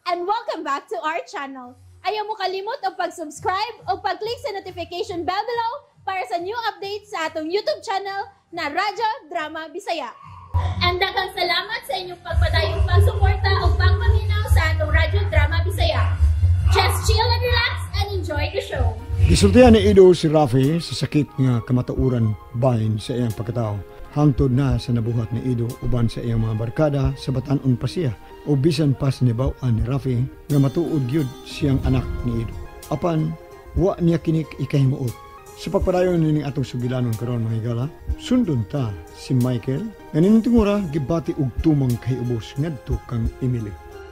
and welcome back to our channel. Ayaw mo kalimot o pag-subscribe o pag-click sa notification bell below para sa new updates sa atong YouTube channel na Radyo Drama Bisaya. And daghang salamat sa inyong pagpadayong pagsuporta o pagpaminaw sa atong Radyo Drama Bisaya. Just chill and relax and enjoy the show. Gisultihan ni Ido si Rafi sa sakit nga kamatauran bahin sa iyang pagkatao. Hangtod na sa nabuhat ni Ido uban sa iyang mga barkada sa Batan-on pa siya. O bisan pa sinibaw-an ni Rafi nga matuod gyud siyang anak ni Ido. Apan, wa niya kinik ikahimuot. Sa pagpadayon nining atong sugilanon karon mga higala, sundon ta si Michael nga ninintingura gibati og tumang kay ubos ngadto kang Emily.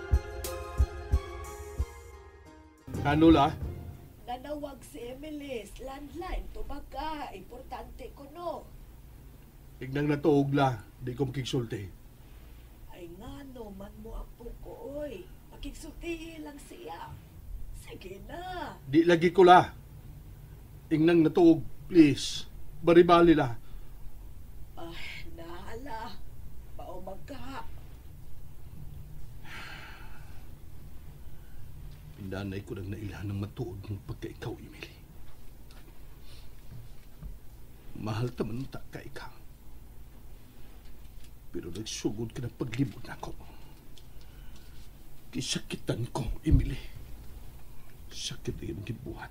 Kanula? Nanawag si Emily, landline, tubaga, importante ko no. Ignang natuog la, di ko makiksulti. Ay nga no, man mo apo ko, oy. Makiksultihi lang siya. Sige na. Di lagi ko la. Ignang natuog, please. Baribali la. Ay, nahala. Paumag ka. Pindanay ko nang nailan ng matuod ng pagka-ikaw, Emily. Mahal taman ta ka ikaw. Pero nagsugod ka ng paglibot na ako. Kisakitan ko, Emily. Sakit na yung gibuhat.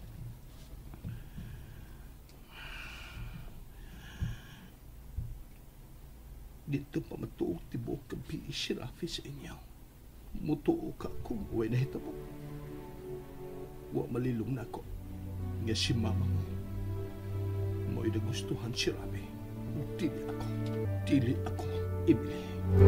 Dito pa matuog tibok ang si Rafi sa inyo. Mutuo ka kung uwi na hitabo. Wa malilong na ako. Nga si mama mo. Mo'y nagustuhan si Rafi. Dili ako. Dili ako, Emily.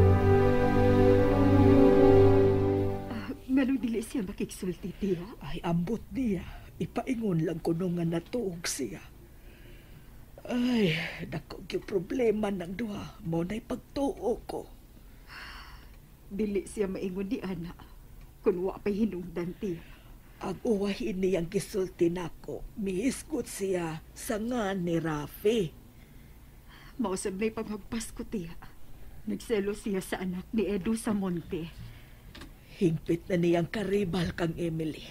Ngano dili siya makiksulti, tiya? Ay, ambot niya. Ipaingon lang ko nung nga natuog siya. Ay, dako yung problema ng duha. Mo na'y pagtuo ko. Dili siya maingon di ana. Kung wa pa'y hinungdan, tiya. Ang uwahin niyang gisulti nako, mihisgot siya sa nga ni Rafi. Mausab na'y paghagpas ko, tiya. Nagselo siya sa anak ni Edu sa Monte. Hingpit na niyang karibal kang Emily.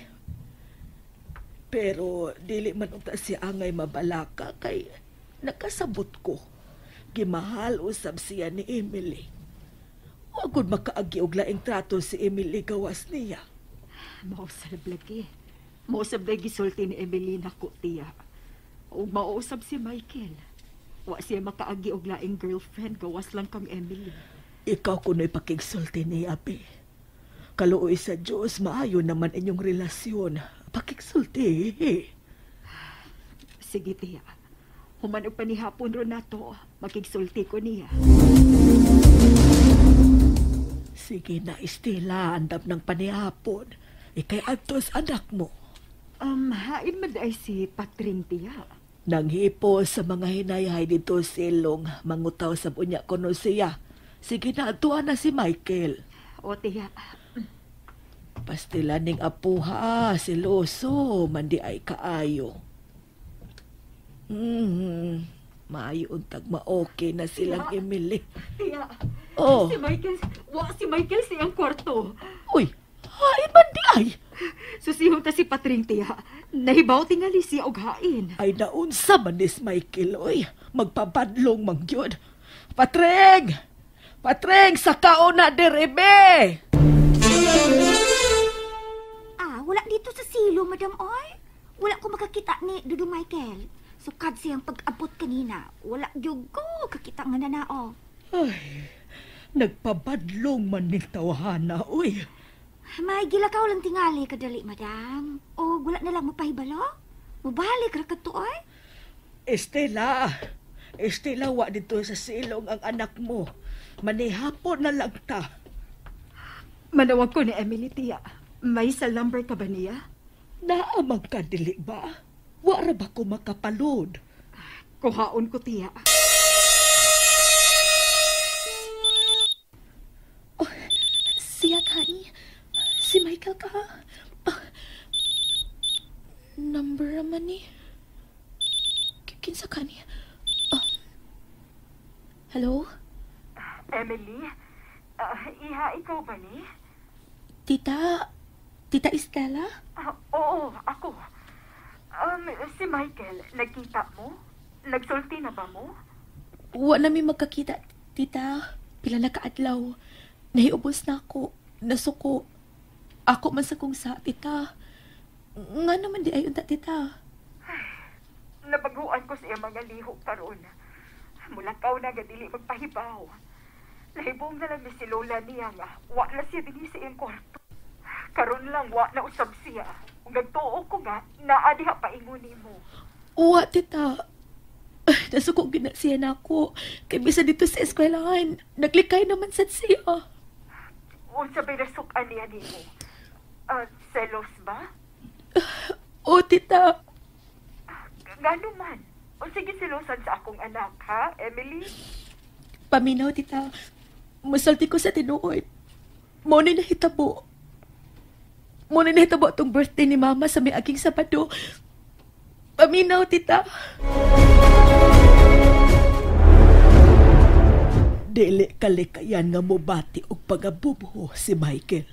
Pero dili man unta siya angay mabalaka kay nakasabot ko. Gimahal usab siya ni Emily. Wagod makaagi og laing trato si Emily gawas niya. Mausab lagi. Mausab na gisulti ni Emily nako, tiya. O mausab si Michael. Wa siya makaagi og laing girlfriend gawas lang kang Emily. Ikaw kuno'y pakigsulti ni Abi. Kaluoy sa Diyos, maayo naman inyong relasyon. Pakigsulti. Sige, tiya. Human og panihapon ro nato, makigsulti ko niya. Sige na, Estela, andap ng panihapon. Ikay adtos anak mo. Hain man ay si Patring, tiya. Nang hipo sa mga hinayhay dito silong, mangutaw sa bunya kono siya. Sige na, tuwa na si Michael. O, tiya. Pastila ning apuha, siloso, mandi ay kaayo. Maayo untag ma-okay na silang Emily. Tiya, Oh, si Michael siyang kwarto. uy, hain man di ay. Susihon ta si Patring, tiya. Nahibaw tingali siya og hain. Ay naunsa man nis Michael, oy. Magpabadlong mangyod. Patreng! Patreng, sa kauna derebe! Wala dito sa silo, Madam Oy. Wala ko makakita ni Dudu Michael. Sukad siyang pag-abot kanina. Wala gyugo kakita nga nanao. Ay, nagpabadlong man ning tawhana, oy. May gilakaw lang tingali kadali, Madam. O wala na lang mapahibalo? Mabalik ra kadto, oy. Estela, wa dito sa silong ang anak mo. Manihapon na lang ta. Manawag ko ni Emily, tiya. May sa lumber ka ba niya? Naamang ka dili ba? Wara ba ko makapalod? Kuhaon ko, tiya. Oh, siya kani. Si Michael ka. Number naman ni. Kinsa kani. Hello? Emily? Iha, ikaw ba ni? Tita Estela? Oo, ako. Si Michael, nagkita mo? Nagsulti na ba mo? Wa na mi magkakita, tita. Pila na kaadlaw. Nahiubos na ako. Nasuko. Ako man sa kong sa, tita. Nga naman di ayon ta, tita. Nabaguan ko sa mga lihok karon. Mulakaw na gadili magpahibaw. Lahibong na lang si Lola niya nga. Wa na siya din sa iyang kwarto. Karon lang wa na usab siya. Kung nagtuo ko nga, naadiha pa inguni mo. Wa, tita. Nasuko gina siya na ako. Kaya bisa dito sa eskwelahan. Naglikay naman sa siya. Unsa ba'y nasukan niya ni mo? Selos ba? O, tita. Gano man? O sige selosan sa akong anak, ha, Emily? Paminaw, tita. Masalti ko sa tinuod. Muna nahitabo. Muna nahitabo itong birthday ni Mama sa may aking Sabado. Paminaw, tita. Dili kalikayan nga mobati og pagabubuho si Michael.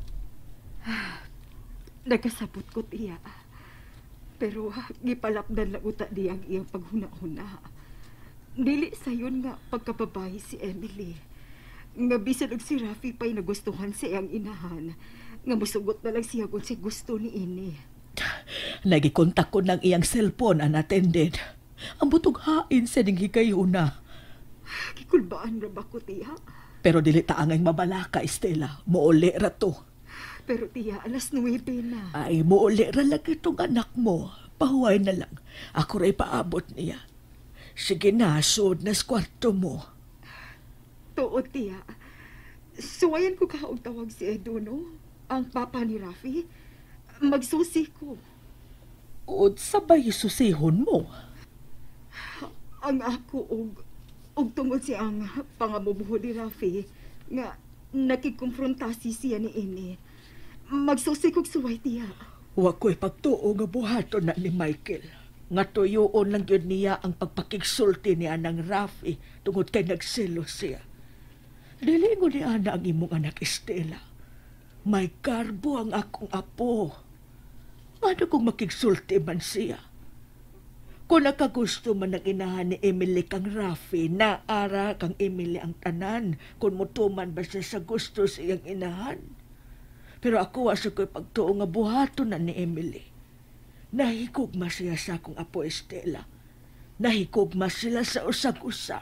Nagasabot ko, tiya. Pero gipalapdan lang uta diyang iyang paghuna-huna. Dili sayon nga pagkababae si Emily. Nga bisan og si Rafi pa'y nagustuhan sa iyang inahan. Nga musugot na lang siya kung si gusto ni ini. Nagikontak ko ng iyang cellphone unattended. Ang butog hain sa ning higayuna. Kikulbaan ra ba ko, tiya? Pero dili taangay mabalaka, Estela. Muuli ra to. Pero tiya, alas 9 na. Ay, muuli ra lang itong anak mo. Pahuway na lang. Ako ra'y paabot niya. Sige na, suod na sa kwarto mo. Tuod, tiya. Suwayan ko kaog tawag si Eduno, ang papa ni Rafi. Magsusi ko. Od sabay susihon mo. Ang ako og tungod si ang pangamubuho ni Rafi nga nakikumprontasi siya ni ini. Magsusi kog suway, tiya. Wa ko'y pagtuo nga buhaton na ni Michael. Nga tuyoon lang yun niya ang pagpakigsulti niya ng Rafi tungod kay nagselos siya. Dili ko niya na ang imong anak, Estela. May karbo ang akong apo. Ano kung makigsulti man siya? Kung nakagusto man ang inahan ni Emily kang Rafi, naara kang Emily ang tanan kung mutuman ba siya sa gusto siyang inahan. Pero ako wasa ko'y pagtuo nga buhaton na ni Emily. Nahikugma siya sa akong apo, Estela. Nahikugma sila sa usag-usa.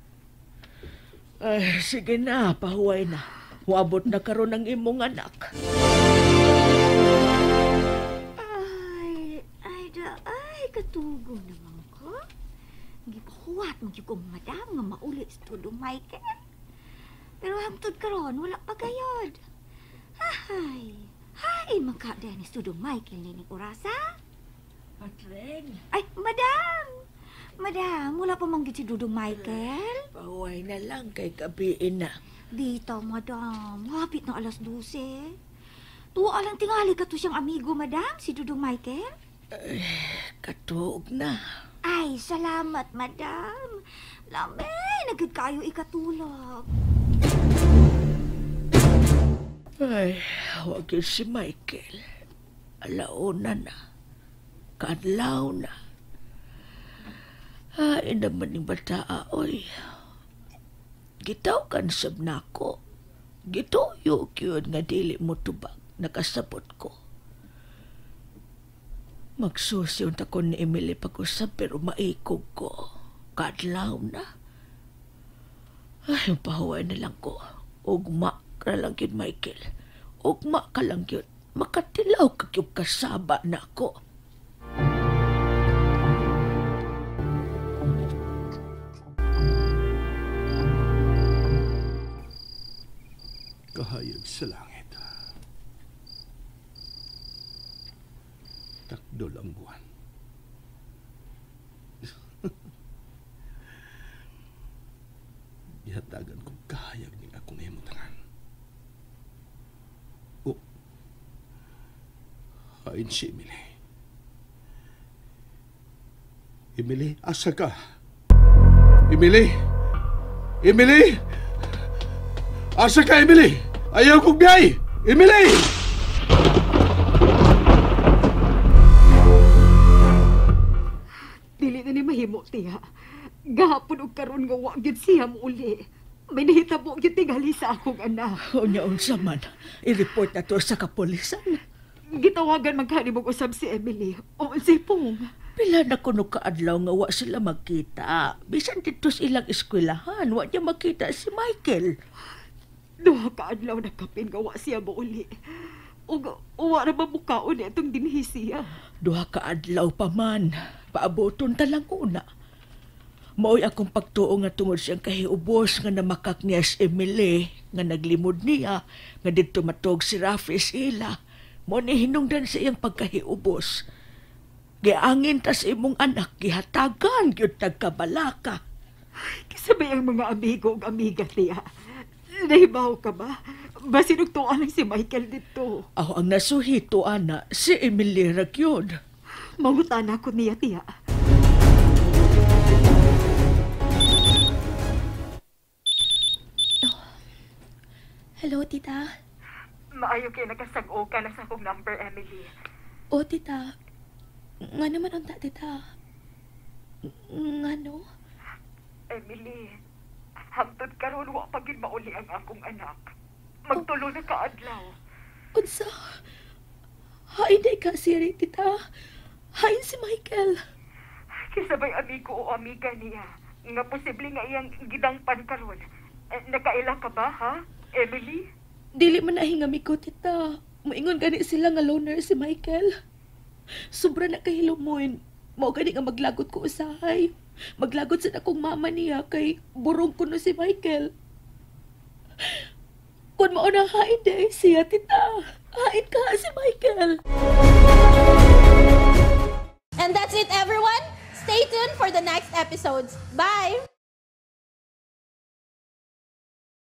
Ay, sige na, pahuway na. Huabot na karon ang imong anak. Ay, katugo naman ko. Gipahuwat mo yung madam nga mauli sa todo Michael. Pero hangtod karon wala pa gayod. Hay, makada ni todo Michael ni Urasa. Patreng. Ay, madam, wala pa manggit si Dudong Michael. Pahuway na lang kay gabiin na. Dito, madam, hapit na alas 12. Tuwa lang tingali ka to siyang amigo, madam, si Dudong Michael. Katuog na. Ay, salamat, madam. Lame, nagad kayo ikatulog. Ay, huwag yun si Michael. Alauna na. Kadlaw na. Ay, naman yung bataa, oy. Gitaw kan sab na ko. Gituyo yun nga dili mo tubag. Nakasabot ko. Magsusiyon ta ko ni Emily pag-usap pero maikog ko. Kadlaw na. Ay, pahuway na lang ko. Ugma ka lang yun, Michael. Ugma ka lang yun. Makatilaw ka yung kasaba na ako. Kahayag sa langit. Takdol ang buwan. Ihatagan kong kahayag ng akong himutangan. Oh, hain si Emily. Emily, asa ka? Emily! Emily! Asa ka, Emily? Ayaw kong gay! Emily! tiya. Gahapon og karon nga wa gyud siya uli. May nahitabo gyud tingali sa akong anak. Unya unsa man, i-report na to sa kapulisan. Gitawagan man kanimong usab si Emily. O si Pong. Pila na kuno kaadlaw nga wa sila magkita. Bisan dito sa ilang eskwelahan, wa niya makita si Michael. Duha ka adlaw na kapin nga wa siya uli. Ug wa ra mabukaon itong dinhi siya. Duha ka adlaw pa man. Paaboton ta lang una. Mao'y akong pagtuo nga tungod siyang kahiubos nga namakak niya si Emily, nga naglimod niya, nga dito matog si Rafi sila. Mo ni hinungdan sa iyang pagkahiubos. Giangin ta sa imong anak, gihatagan gyud tagkabalaka. Kasabay ang mga amigo ug amiga tiya. Nahibaw ka ba? Basin og tuwa lang si Michael dito. Ako ang nasuhito, ana, si Emily ragyod. Mangutan ako niya tiya. Hello, tita. Maayo kay nakasag-o ka na sa akong number, Emily. O, tita. Nga naman ang tita. Nga no? Emily, hangtod karon wa pa gid mauli ang akong anak. Magtulo na kaadlaw. Unsa? Hain day ka, Siri, tita. Hain si Michael. Kisabay amigo o amiga niya. Nga posible nga iyang gidangpan karon. Nakaila ka ba, ha, Emily? Dili man nahingami ko, tita. Moingon gani sila nga loner si Michael. Sobra na kahilumoy. Mao gani nga maglagot ko usahay. Maglagot sa akong mama niya kay burong ko no si Michael. Kung mao na hain day siya, tita. Hain ka si Michael. And that's it, everyone. Stay tuned for the next episodes. Bye!